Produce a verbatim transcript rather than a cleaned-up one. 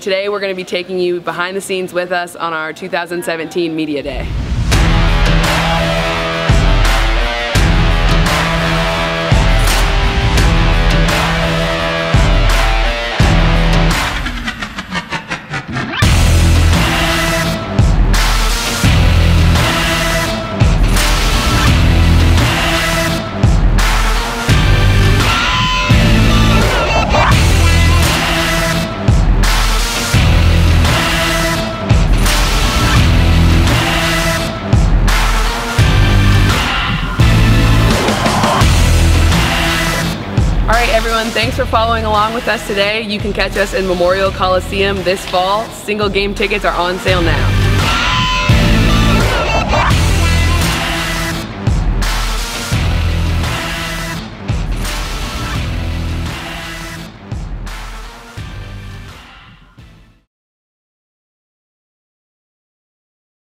Today we're going to be taking you behind the scenes with us on our two thousand seventeen Media Day. Alright everyone, thanks for following along with us today. You can catch us in Memorial Coliseum this fall. Single game tickets are on sale now.